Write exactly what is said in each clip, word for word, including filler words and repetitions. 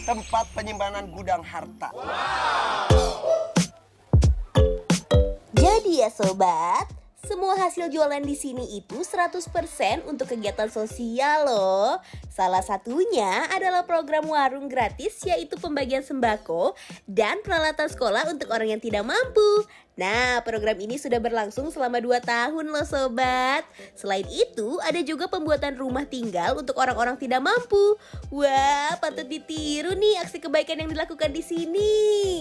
tempat penyimpanan gudang harta. Jadi ya sobat, semua hasil jualan di sini itu seratus persen untuk kegiatan sosial loh. Salah satunya adalah program warung gratis, yaitu pembagian sembako dan peralatan sekolah untuk orang yang tidak mampu. Nah, program ini sudah berlangsung selama dua tahun loh sobat. Selain itu, ada juga pembuatan rumah tinggal untuk orang-orang tidak mampu. Wah, patut ditiru nih aksi kebaikan yang dilakukan di sini.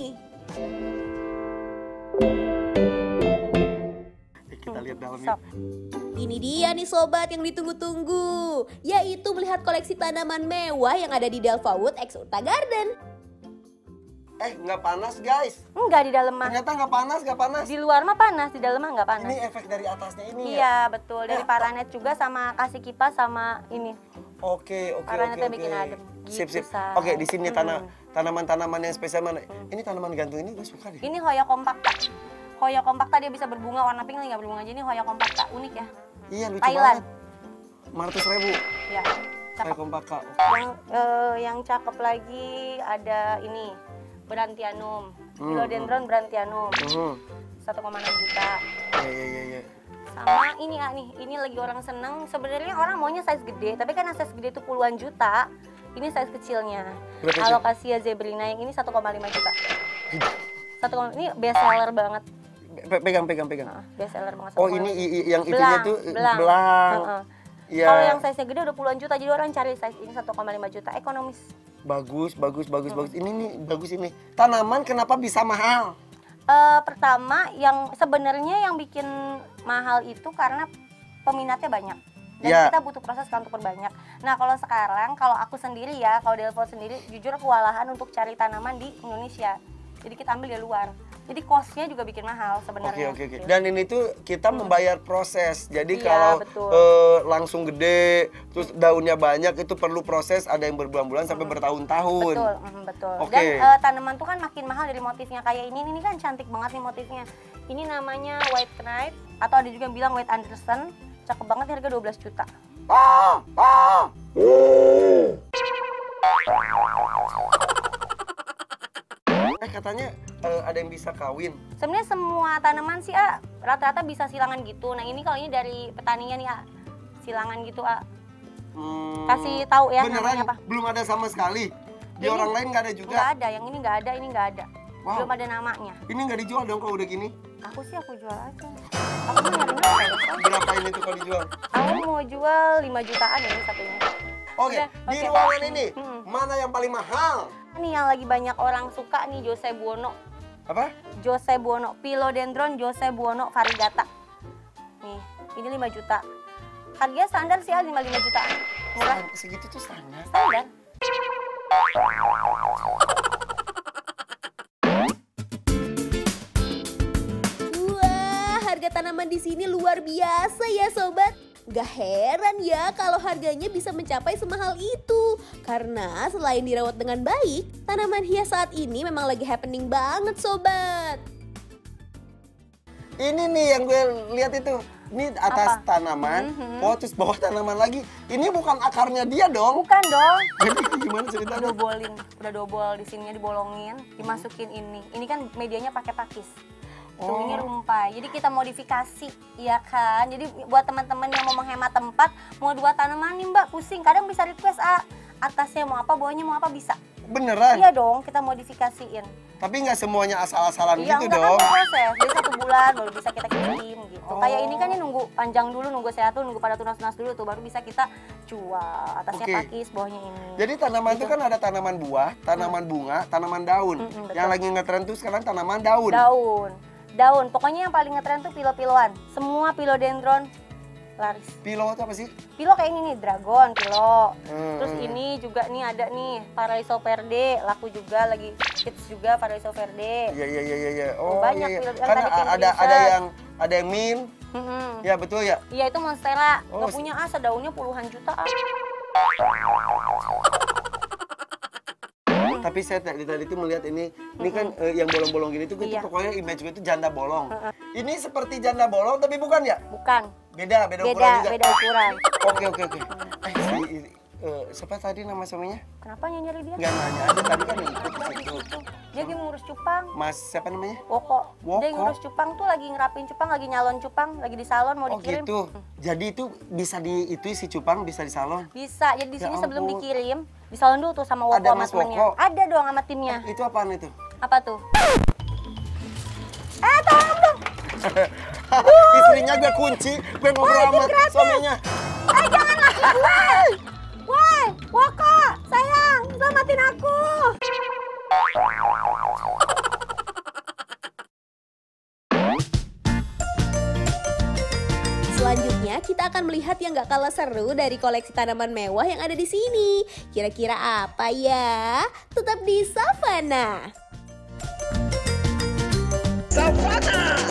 Kita lihat dalamnya. Ini dia nih sobat yang ditunggu-tunggu, yaitu melihat koleksi tanaman mewah yang ada di Delvawood X Urta Garden. Eh, nggak panas guys. Enggak, di dalam mah. Ternyata nggak panas, nggak panas. Di luar mah panas, di dalam mah nggak panas. Ini efek dari atasnya ini ya? Iya, betul. Dari Eh, paranet juga sama kasih kipas sama ini. Oke, oke, oke, Paranetnya oke. bikin adem. Sip, Gitu, sip. Say. Oke, di sini tanah Hmm. tanaman-tanaman yang spesial mana? Ini tanaman gantung ini gue suka deh. Ini Hoya compacta. Hoya compacta dia bisa berbunga warna pink, nggak berbunga aja. Ini Hoya compacta, unik ya. Iya, lucu Thailand. banget. lima ratus ribu. Ya, Kayak cakep. kompaka. Yang eh, yang cakep lagi ada ini Brandtianum, Hmm, Philodendron Brandtianum, Mhm. satu koma enam juta. Iya, iya, iya, iya. Sama ini ah nih, ini lagi orang seneng. Sebenarnya orang maunya size gede, tapi kan yang size gede itu puluhan juta. Ini size kecilnya. Berapa sih? Alocasia zebrina yang ini satu koma lima juta. Satu ini best seller banget. Pe- Pegang, pegang, pegang. Nah, best seller banget. Oh, satu koma ini lima. i- i- yang itunya Belang, tuh belang. belang. Heeh. Iya. Kalau yang size-nya gede udah puluhan juta, jadi orang cari size ini satu koma lima juta, ekonomis. Bagus, bagus, bagus, bagus. Ini nih bagus ini. Tanaman kenapa bisa mahal? Eh, pertama yang sebenarnya yang bikin mahal itu karena peminatnya banyak dan Ya. kita butuh proses kan untuk perbanyak. Nah kalau sekarang kalau aku sendiri ya, kalau Delvawood sendiri jujur kewalahan untuk cari tanaman di Indonesia. Jadi kita ambil di luar. Jadi cost-nya juga bikin mahal Oke, sebenarnya. oke, oke. gitu. Dan ini tuh kita membayar proses. Jadi Iya, kalau betul. eh, langsung gede, terus daunnya banyak, itu perlu proses. Ada yang berbulan-bulan sampai bertahun-tahun. Betul, mm, betul. Oke. Dan eh, tanaman tuh kan makin mahal dari motifnya kayak ini. Ini kan cantik banget nih motifnya. Ini namanya White Knight atau ada juga yang bilang White Anderson. Cakep banget, harga dua belas juta. Ah, ah. Eh katanya eh, ada yang bisa kawin. Sebenarnya semua tanaman sih ah rata-rata bisa silangan gitu. Nah ini kalau ini dari petaninya nih ah silangan gitu ah. Hmm, Kasih tahu ya beneran namanya apa. belum ada sama sekali. Di Ini orang lain nggak ada juga. Nggak ada, yang ini nggak ada, ini nggak ada. Wow. Belum ada namanya. Ini nggak dijual dong kalau udah gini. Aku sih aku jual aja. Aku mau nyari nafkah ya, Pak. Berapa ini tuh kalau dijual? Aku mau jual lima jutaan ini satunya. Oke, Udah, di oke. ruangan ini Hmm. mana yang paling mahal? Ini yang lagi banyak orang suka nih Jose Buono. Apa? Jose Buono, Philodendron Jose Buono variegata. Nih, ini lima juta. Harganya standar sih ah lima puluh lima jutaan. Murah. Segitu tuh standar. Standar. Wah, harga tanaman di sini luar biasa ya sobat. Gak heran ya kalau harganya bisa mencapai semahal itu. Karena selain dirawat dengan baik, tanaman hias saat ini memang lagi happening banget sobat. Ini nih yang gue lihat itu. Ini atas Apa? tanaman, Mhm. oh terus bawah tanaman lagi. Ini bukan akarnya dia dong. Bukan dong. Jadi gimana Udah ceritanya? dobolin, udah dobol di sininya dibolongin, dimasukin ini. Ini kan medianya pakai pakis. Tuh Oh. ini rumpai. Jadi kita modifikasi, ya kan? Jadi buat teman-teman yang mau menghemat tempat, mau dua tanaman nih Mbak, pusing. Kadang bisa request ah, atasnya mau apa, bawahnya mau apa bisa. Beneran? Iya dong, kita modifikasiin. Tapi nggak semuanya asal-asalan Iya, gitu enggak kan dong. proses. Jadi satu bulan baru bisa kita kirim gitu. Oh. Kayak ini kan ya nunggu panjang dulu, nunggu sehat dulu, nunggu pada tunas-tunas dulu tuh baru bisa kita jual. Atasnya Oke. pakis, bawahnya ini. Jadi tanaman itu Gitu. kan ada tanaman buah, tanaman bunga, tanaman daun. Mm-mm, betul. Yang lagi ngetren tuh sekarang tanaman daun. Daun. Daun. Pokoknya yang paling ngetren tuh pilo-piloan. Semua philodendron laris. Pilo itu apa sih? Pilo kayak ini nih, dragon, pilo. Hmm. Terus ini juga nih ada nih Paraiso verde, laku juga lagi hits juga Paraiso verde. Iya iya iya iya. iya. Oh, Oh banyak iya. iya. pilo- yang Kan tadi pink ada ada princess. yang ada yang min. Mm-mm. Ya betul ya. Iya itu monstera, Oh, nggak se- punya ah sedaunnya puluhan juta ah. Tapi saya tadi tadi tuh melihat ini, ini kan eh, yang bolong-bolong gini tuh, itu Iya. pokoknya image gue itu janda bolong. Ini seperti janda bolong tapi bukan ya? Bukan, Beda, beda, ukuran beda juga. beda ukuran. Oke oke oke. Eh si Eh, siapa tadi nama suaminya? Kenapa nyari dia? Nggak nanya aja, tadi kan ikut ke situ. Dia lagi ngurus cupang. Mas siapa namanya? Woko. Woko. Dia ngurus cupang tuh lagi ngerapin cupang, lagi nyalon cupang, lagi di salon mau Oh dikirim. gitu. Jadi itu bisa di itu si cupang bisa di salon. Bisa. Jadi di Ya sini sebelum ampun. dikirim, di salon dulu tuh sama Woko Ada sama Mas temennya. Woko? Ada dong sama timnya. Itu apaan itu? Apa tuh? Eh, tolong dong. Istrinya gue kunci, gue ngobrol sama suaminya. Eh, jangan laki gue. Woi, Woko, sayang, selamatin aku. Selanjutnya kita akan melihat yang gak kalah seru dari koleksi tanaman mewah yang ada di sini. Kira-kira apa ya? Tetap di Savana. Savana.